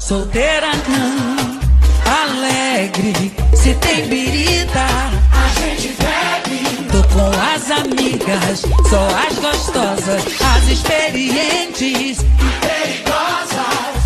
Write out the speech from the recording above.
solteira não, alegre, se tem birita, a gente bebe. tô com as amigas, só as gostosas, as experientes E perigosas.